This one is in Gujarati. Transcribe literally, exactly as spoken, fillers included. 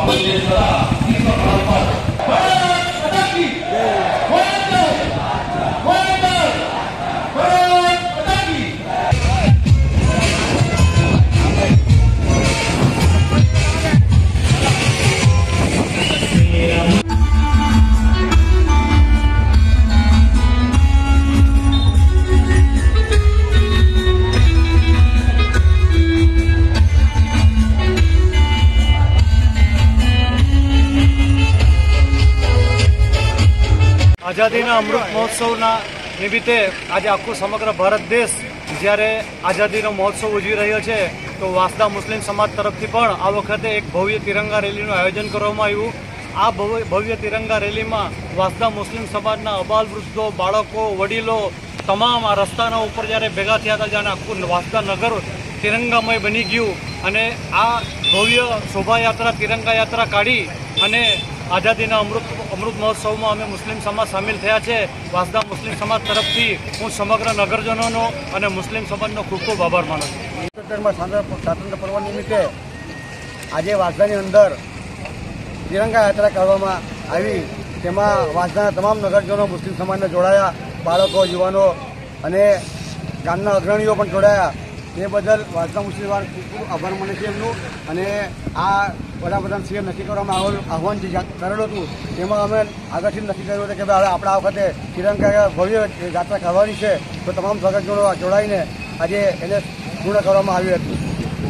આઝાદીના અમૃત મહોત્સવના નિમિત્તે આજે આખું સમગ્ર ભારત દેશ જ્યારે આઝાદીનો મહોત્સવ ઉજવી રહ્યો છે, તો વાંસદા મુસ્લિમ સમાજ તરફથી પણ આ વખતે એક ભવ્ય તિરંગા રેલીનું આયોજન કરવામાં આવ્યું। આ ભવ્ય તિરંગા રેલીમાં વાંસદા મુસ્લિમ સમાજના અબાલ વૃદ્ધો, બાળકો, વડીલો તમામ આ રસ્તાના ઉપર જ્યારે ભેગા થયા હતા, જ્યારે આખું વાંસદા નગર તિરંગામય બની ગયું અને આ ભવ્ય શોભાયાત્રા તિરંગા યાત્રા કાઢી અને આઝાદીના અમૃત અમૃત મહોત્સવમાં અમે મુસ્લિમ સમાજ સામેલ થયા છે। વાંસદા મુસ્લિમ સમાજ તરફથી હું સમગ્ર નગરજનોનો અને મુસ્લિમ સમાજનો ખૂબ ખૂબ આભાર માનું છું। સ્વાતંત્ર્ય પર્વ નિમિત્તે આજે વાંસદાની અંદર તિરંગા યાત્રા કરવામાં આવી, તેમાં વાંસદાના તમામ નગરજનો મુસ્લિમ સમાજને જોડાયા, બાળકો, યુવાનો અને ગામના અગ્રણીઓ પણ જોડાયા। તે બદલ વાંસદા મુસ્લિમ સમાજ ખૂબ ખૂબ આભાર માને છે એમનું। અને આ વડાપ્રધાન શ્રીએ નક્કી કરવામાં આહવાન જે કરેલું હતું, તેમાં અમે આગળથી નક્કી કર્યું હતું કે ભાઈ હવે આપણા વખતે તિરંગા ભવ્ય યાત્રા કરવાની છે, તો તમામ નગરજનો જોડાઈને આજે એને પૂર્ણ કરવામાં આવ્યું હતું।